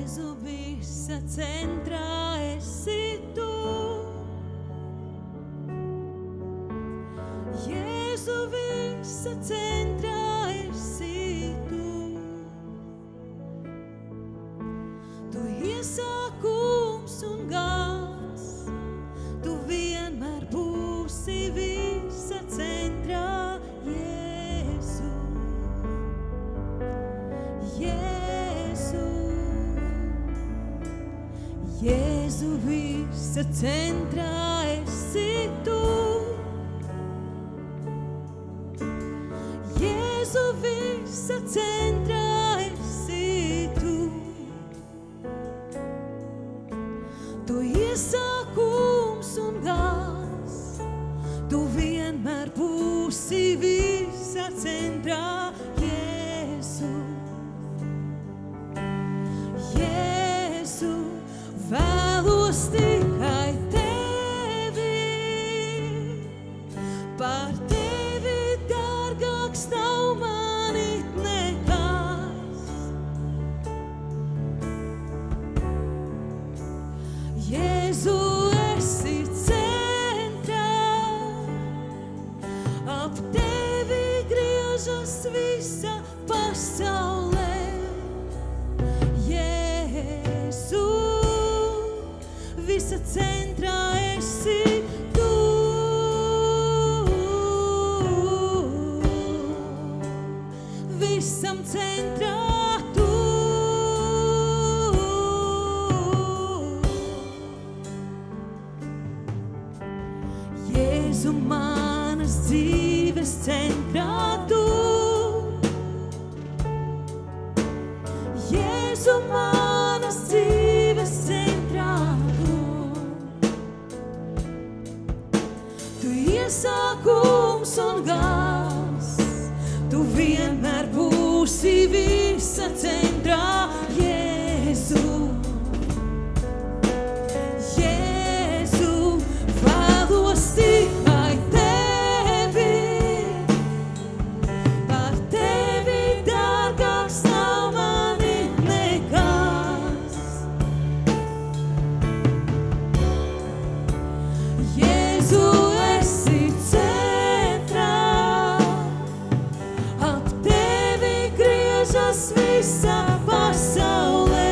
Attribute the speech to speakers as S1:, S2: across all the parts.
S1: Jēzu, visa centrā esi tu. Jēzu, visa centrā esi tu. Tu iesākums un gals, tu vienmēr būsi visa centrā, Jēzu. Jēzu, Jēzu, visa centrā esi tu. Jēzu, visa centrā esi tu. Tu iesākums un gals, tu vienmēr būsi visa centrā, Jēzu. Jēzu, vēlos tikai tevi, par tevi dārgāks nav manīt nekas. Jēzu, esi centrā, ap tevi griežas visa pasaulē. Jēzu, visa centrā esi tu. Visam centrā tu. Jēzu, manas dzīves centrā tu. Jēzu, manas dzīves centrā tu. Tu iesākums un gals, tu vienmēr būsi visa centrā, Jēzu. Jēzu, vēlos tikai tevi, par tevi dārgāks nav manīt nekas. Jēzu, esi centrā, ap tevi griežas visa pasaulē.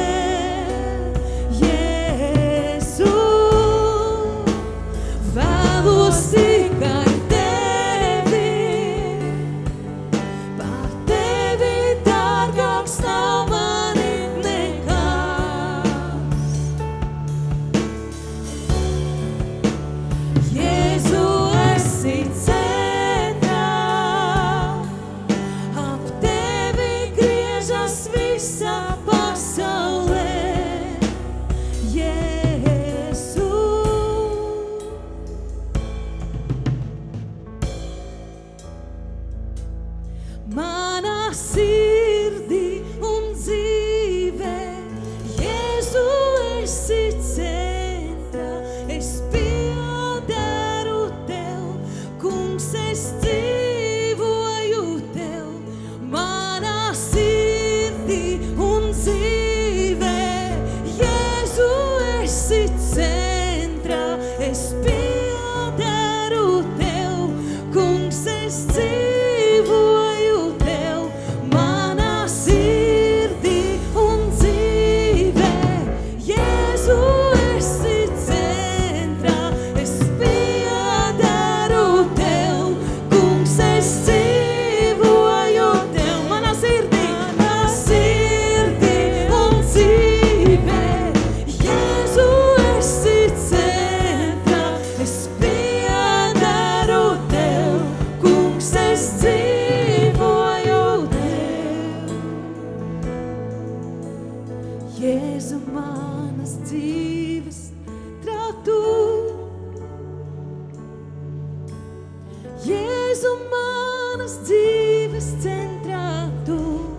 S1: Jēzu, vēlos tikai tevi, par tevi dārgāks nav manīt nekas. Jēzu, esi centrā, ap tevi griežas visa pasaulē. Jēzu. Manā sirdī un dzīvē, Jēzu, esi centrā. Es piederu tev, kungs, es dzīvoju tev. Manā sirdī un dzīvē, Jēzu, esi centrā. Es piederu tev, kungs, es dzīvoju tev. Manā sirdī un dzīvē, Jēzu, esi centrā. Es piederu tev, kungs, es dzīvoju tev. Manā sirdī un dzīvē, Jēzu, esi centrā. Es piederu tev, kungs, es dzīvoju tev. Jēzu, manas dzīves centrā tu. Jēzu, manas dzīves centrā tu.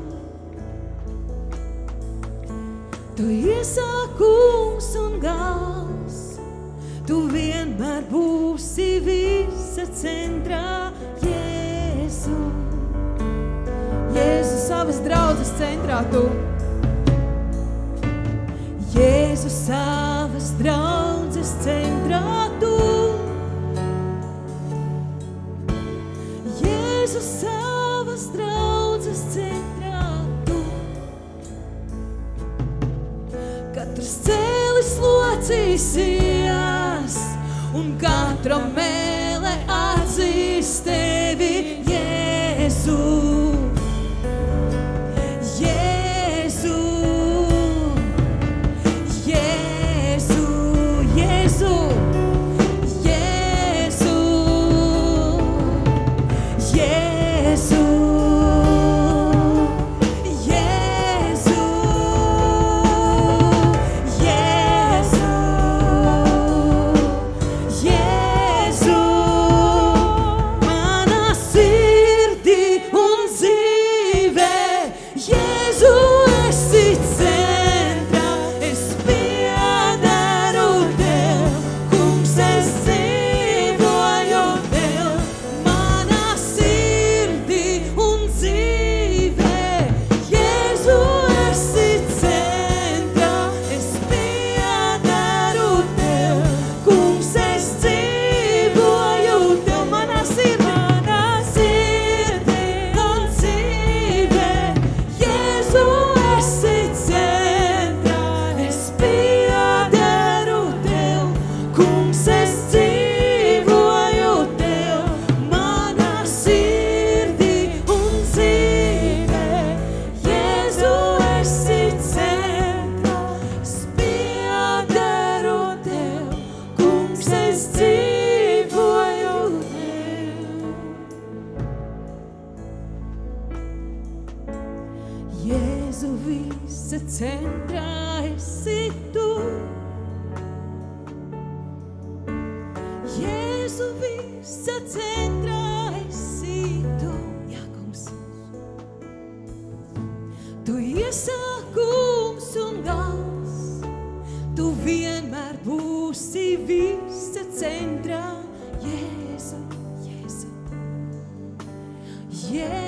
S1: Tu iesākums un gals, tu vienmēr būsi visa centrā, Jēzu. Jēzu, savas draudzes centrā tu. Jēzu savas draudzes centrā tu. Jēzu savas draudzes centrā tu. Katrs cēlis locīsies un katra mēle atzīs tevi, Jēzu. Jēzu, Jēzu, Jēzu, Jēzu, Jēzu, Jēzu, Jēzu, Jēzu, mana sirdī un dzīvē, Jēzu, esi centrā, es piederu tev, kungs, es dzīvoju tev, mana sirdī un dzīvē, Jēzu, esi centrā, es piederu tev, kungs, es dzīvoju tev, mana sirdī un dzīvē, Jēzu, esi centrā, es piederu tev, kungs, es dzīvoju tev, mana sirdī un dzīvē, Jēzu, esi centrā, es piederu tev, kungs, es dzīvoju tev. Jēzu, visa centrā esi tu. Jēzu, visa centrā esi tu. Jā, kungs. Tu iesākums un gals, tu vienmēr būsi visa centrā. Jēzu, Jēzu, Jēzu.